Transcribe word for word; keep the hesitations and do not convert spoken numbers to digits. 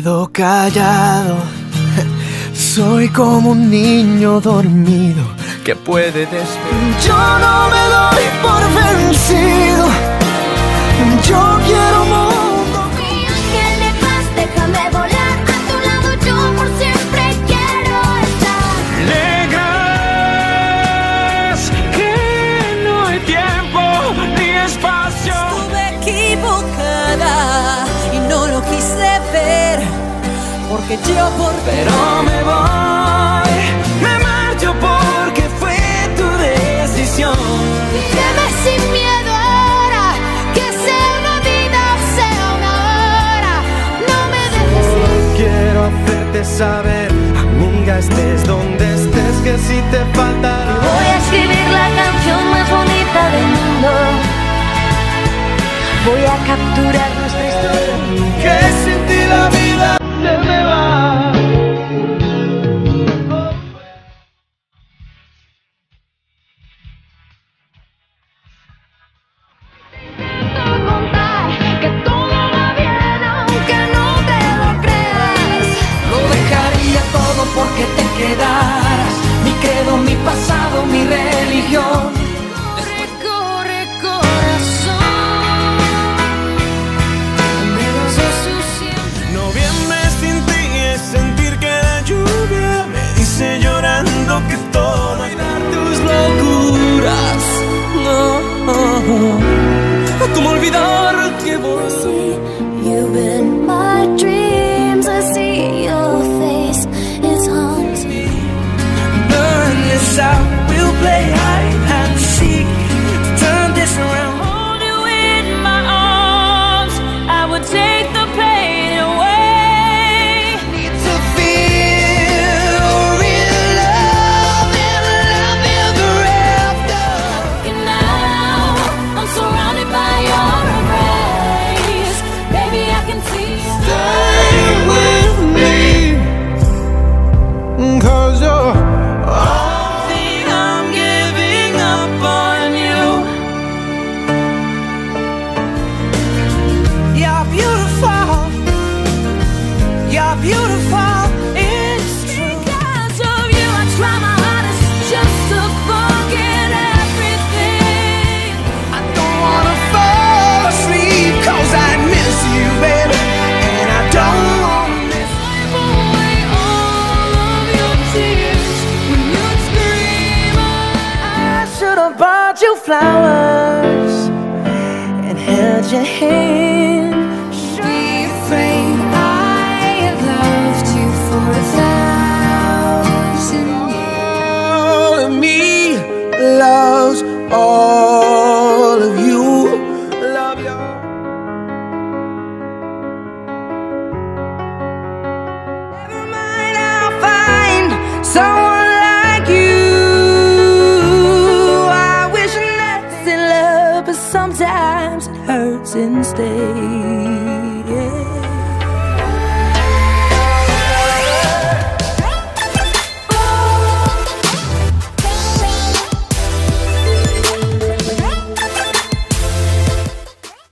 quedo callado. Soy como un niño dormido que puede despertar. Yo no me doy por vencido. Yo quiero un mundo. Mi ángel de paz, déjame volar. A tu lado yo por siempre quiero estar. Negas que no hay tiempo ni espacio. Estuve equivocada y no lo quise ver, porque yo por... Pero me voy, me marcho porque fue tu decisión. Víveme sin miedo ahora, que sea una vida o sea una hora. No me dejes ir. Quiero hacerte saber, amiga, estés donde estés, que si te faltará. Voy a escribir la canción más bonita del mundo. Voy a capturar nuestra historia. Que sin ti la vida se me va. Contar que todo va bien aunque no te lo creas. Lo dejaría todo porque te quedaras. Mi credo, mi pasado, mi religión. Corre, corre, corazón. Me lo sé suficiente. Noviembre sin ti es sentir que la lluvia me dice llorando que todo olvidar tus locuras. No, ¿cómo olvidar que vos? You've been my dreams. I see your face. It's haunting. Burn this out, we'll play hide and seek. Turn this around. Hold you in my arms, I would take the pain away. Need to feel real love and love ever after. And now I'm surrounded by your embrace. Baby, I can see you. Stay with me, 'cause you're all that I'm giving up on you. You're beautiful, you're beautiful, it's true. Because of you, I try my hardest just to forget everything. I don't wanna fall asleep 'cause I miss you, baby, and I don't wanna miss. Wipe away all of your tears when you scream. I should have bought you flowers and held your hand. Be afraid I have loved you for a thousand years. All of me loves all of you. Love you. Never mind, I'll find someone like you. I wish I lasted love, but sometimes it hurts and stays.